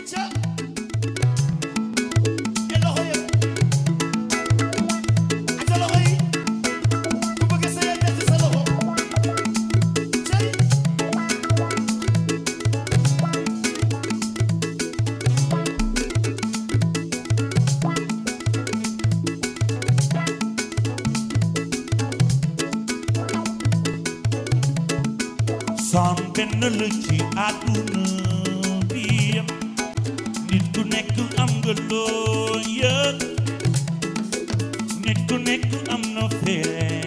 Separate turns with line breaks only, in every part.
Son benn la ci àdduna bi yëpp nit ku nekk am nga loo yëg nit ku nekk am na fee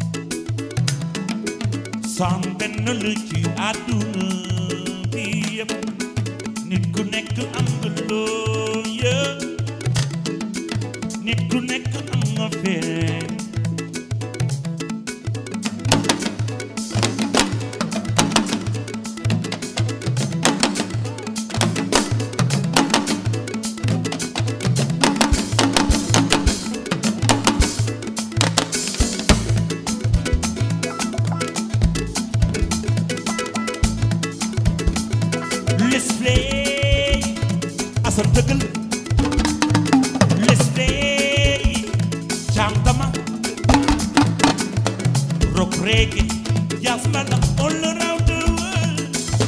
son benn la ci àdduna bi yëpp nit ku nekk am nga loo yëg nit ku nekk am na fee asal dëggal lesplay chamtama rock reggae jazz mbala all around the world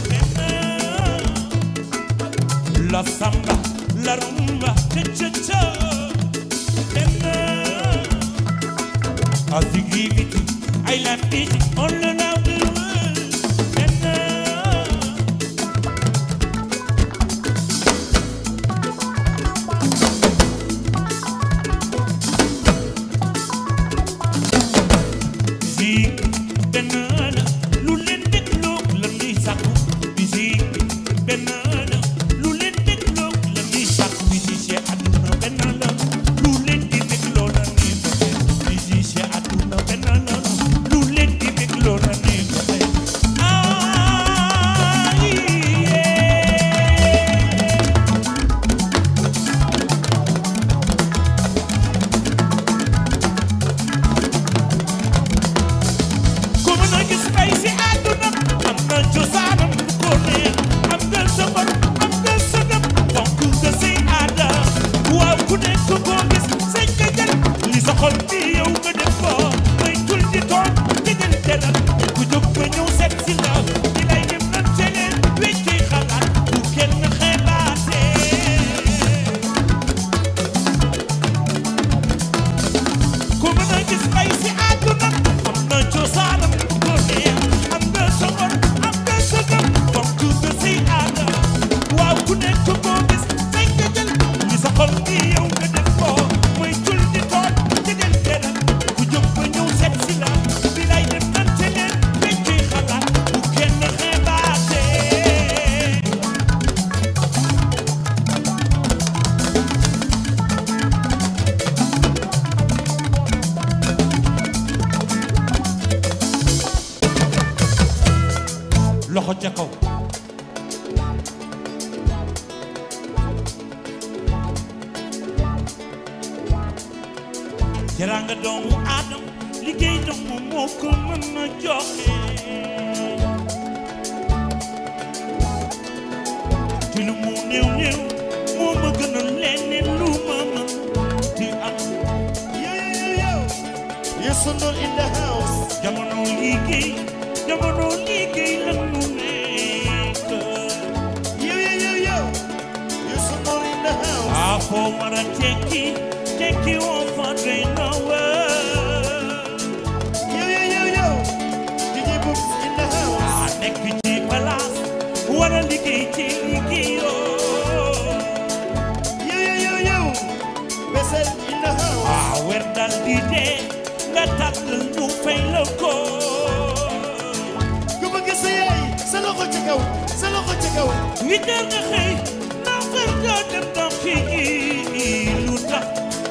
la samba la rumba cha-cha-cha I give it I love it all around the world loxo ca kaw jaranga doomu Adam liggéey doomu moo ko mën a joxe ci lu mu néew néew moo ma gën a leneen lu ma mën di am
Youssou Ndour in the house
jamono liggéey la mu nekk
Youssou Ndour in the house
a foo war a tekki woo fa doy na wër
DJ Books in the house
a nekk ci place war a liggéey ci liggéeyoo
Bessel in the house
a weer dal di dee nga tàgg ñu fay la ko
sa loxo ci kaw sa loxo ci kaw
8 heures nga xëy na far nga dem dox ci lu tax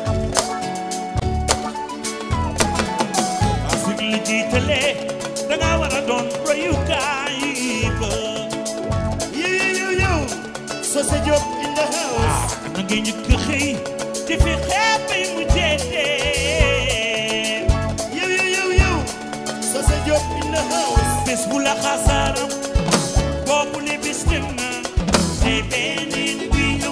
a suñ la jiitalee danga war a doon royukaay ba
Socé Diop in the house
na nga njëkk xëy te fi xeebay mu jeetee
Socé Diop in the house
bés bu la xasaaram boobu le bés dem na te beneen bi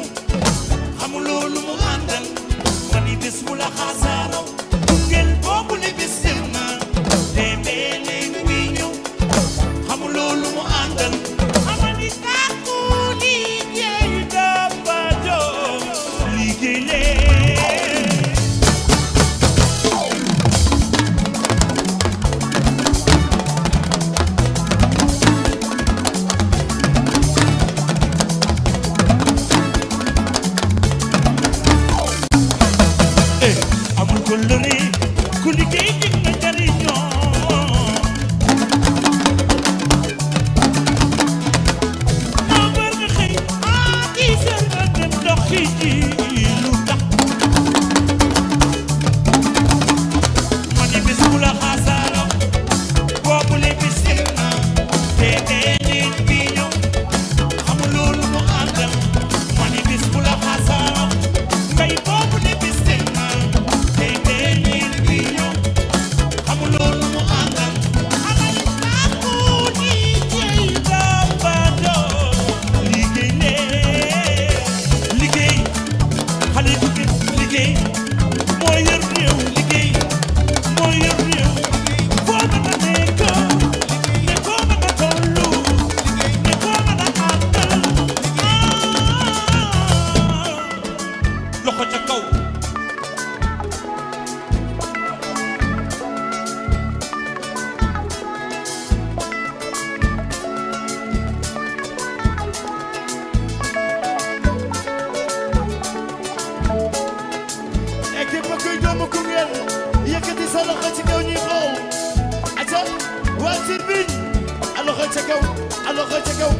ca kaw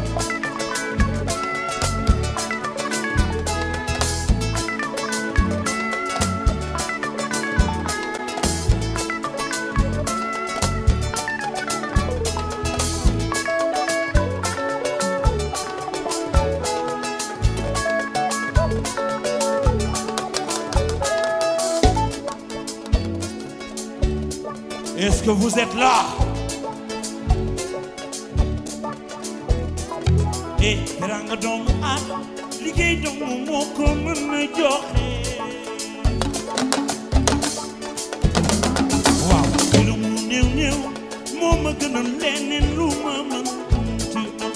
Est-ce que vous êtes là? Eh, teranga doomu aadama liggéey doomu moo ko mën a joxe. Waaw, lu mu néew néew moo ma gënal leneen lu ma mën ci am.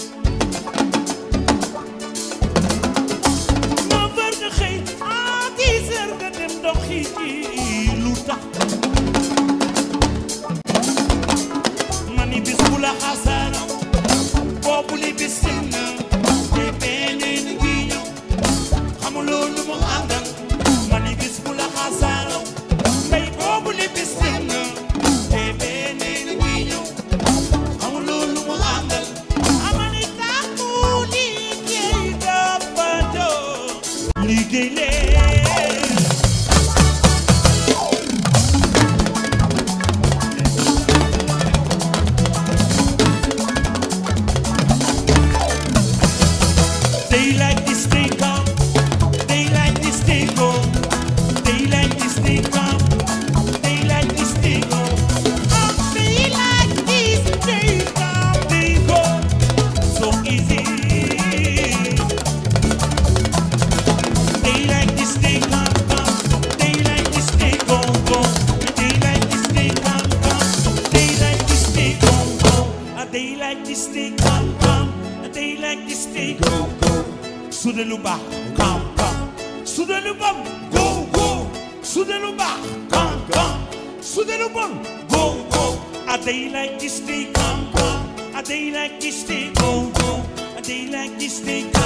Ma war nga xëy à 10 heures nga dem doxi ji lu tax. Mani bis bu la xasaara boobu li bis na te beneen gi ñëw xamuloo lu mu àndal. Mani bis bu la xasaara mbay boobu li bis na te beneen gi ñëw xamuloo lu mu àndal. Amani tàkku liggéey dafa jóg liggéey leen. They like this they come, they like this they go, they like this they come, they like this they go. Oh, they like this they come, they go, so easy. They like this they come, they like this they go, they like this they come, they like this they go, they like this they come, they like this they go. Sude lu baax kam kam sude lu bon go go sude lu baax kam kam sude lu bon go go. A day like this day kam kam, a day like this day go go, a day like this day